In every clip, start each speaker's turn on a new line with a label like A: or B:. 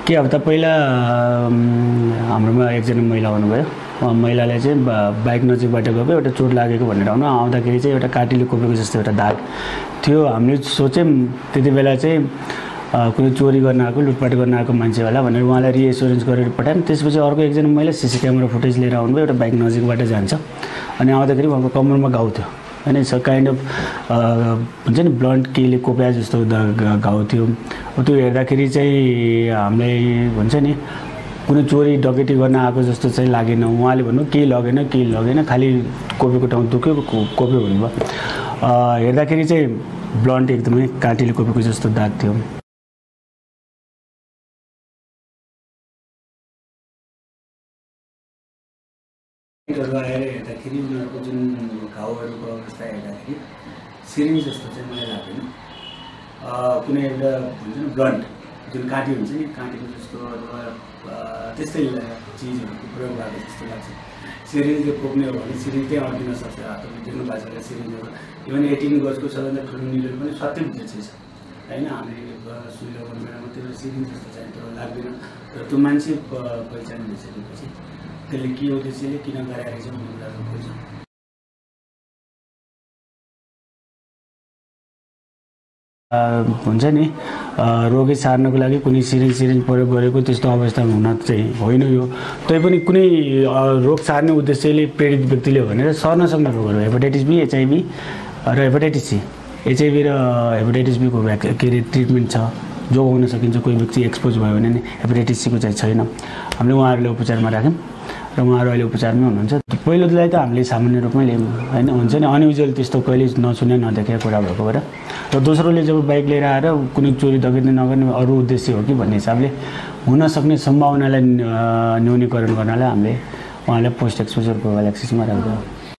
A: के हप्ता पहिला हाम्रोमा एकजना महिला आउनुभयो। महिलालाई चाहिँ बाइक नजिकबाट गएको एउटा चोट लागेको भनेर आउँदाखेरि चाहिँ एउटा काटीले कोपेको जस्तो एउटा दाग थियो। हामीले सोच्यौँ त्यति बेला चाहिँ कुनै चोरी गर्न आएको लुटपाट गर्न आएको मान्छे होला भनेर उहाँलाई रिएस्योरेन्स गरेर पठायौँ। त्यसपछि अर्को एकजना महिला सिसी क्यामेरा फुटेज लिएर आउनुभयो। एउटा बाइक नजिकबाट जान्छ अनि आउँदाखेरि उहाँको कम्मरमा घाउ थियो होइन, काइन्ड अफ हुन्छ नि ब्लन्ट केले कोप्या जस्तो घाउ थियो। त्यो हेर्दाखेरि चाहिँ हामीलाई हुन्छ नि कुनै चोरी डकैती गर्न आएको जस्तो चाहिँ लागेन। उहाँले भन्नु केही लगेन खालि कोपेको ठाउँ दुख्यो कोप्यो भन्नुभयो। हेर्दाखेरि चाहिँ ब्लन्ट एकदमै काँटीले कोपेको जस्तो दाग थियो। आएर हेर्दाखेरि उनीहरूको जुन घाउहरूको अवस्था हेर्दाखेरि सिरिन्ज जस्तो चाहिँ मलाई लाग्दैन। कुनै एउटा हुन्छ नि ब्लन्ट जुन काँटी हुन्छ नि काँटीको जस्तो अथवा त्यस्तै चिजहरूको प्रयोग भएको जस्तो लाग्छ। सिरिन्जले खोप्ने हो भने सिरिन्ज त्यही अड्किन सक्छ। हातमा देख्नु भएको छ सिरिन्जहरू इभन 18 गजको सबभन्दा ठुलो निडल पनि 70 बुझेछ होइन। हामीले सुई लगाउने बेलामा त्यो सिरिन्ज जस्तो चाहिँ त्यो लाग्दैन। र त्यो मान्छे पहिचान भइसकेपछि त्यसले के उद्देश्यले किन गराएको छ भन्ने कुराहरू खोज्छ। हुन्छ नि रोगी सार्नको लागि कुनै सिरिन्ज प्रयोग गरेको त्यस्तो अवस्था हुन चाहिँ होइन। यो तैपनि कुनै रोग सार्ने उद्देश्यले पीडित व्यक्तिले भनेर सर्न सक्ने रोगहरू हेपाटाइटिस बी, एचआइभी र हेपाटाइटिस सी। एचआइभी र हेपाटाइटिस बीको के अरे ट्रिटमेन्ट छ, जोगाउन सकिन्छ। कोही व्यक्ति एक्सपोज भयो भने नि हेपाटाइटिस सीको चाहिँ छैन। हामीले उहाँहरूलाई उपचारमा राख्यौँ र उहाँहरू अहिले उपचारमै हुनुहुन्छ। पहिलोलाई त हामीले सामान्य रूपमै लियौँ होइन, हुन्छ नि अनयुजुअल त्यस्तो कहिले नसुने नदेखेको कुरा भएको भएर। र दोस्रोले जब बाइक लिएर आएर कुनै चोरी डकैती नगर्ने अरू उद्देश्य हो कि भन्ने हिसाबले हुनसक्ने सम्भावनालाई न्यूनीकरण गर्नलाई हामीले उहाँलाई पोस्ट एक्सपोजर प्रोफाइलेक्सिसमा राख्छौँ।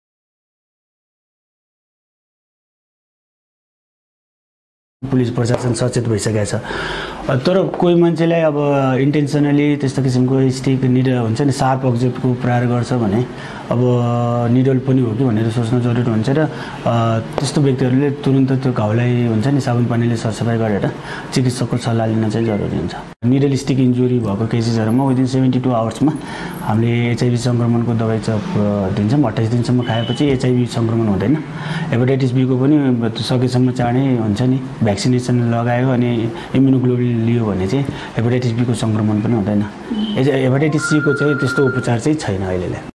A: पुलिस प्रशासन सचेत भइसकेको छ। तर कोही मान्छेलाई अब इन्टेन्सनली त्यस्तो किसिमको स्टिक निडल हुन्छ नि सार्प अब्जेक्टको प्रहार गर्छ भने अब निडल पनि हो कि भनेर सोच्न जरुरी हुन्छ। र त्यस्तो व्यक्तिहरूले तुरुन्त त्यो घाउलाई हुन्छ नि साबुन पानीले सरसफाइ गरेर चिकित्सकको सल्लाह लिन चाहिँ जरुरी हुन्छ। निडल स्टिक इन्जुरी भएको केसेसहरूमा विदिन 72 आवर्समा हामीले एचआइभी सङ्क्रमणको दबाई दिन्छौँ। 28 दिनसम्म खाएपछि एचआइभी सङ्क्रमण हुँदैन। हेपाटाइटिस बीको पनि सकेसम्म चाँडै हुन्छ नि भ्याक्सिनेसन लगायो अनि इम्युनोग्लोबुलिन लियो भने चाहिँ हेपाटाइटिस बीको सङ्क्रमण पनि हुँदैन। हेपाटाइटिस सीको चाहिँ त्यस्तो उपचार चाहिँ छैन अहिलेलाई।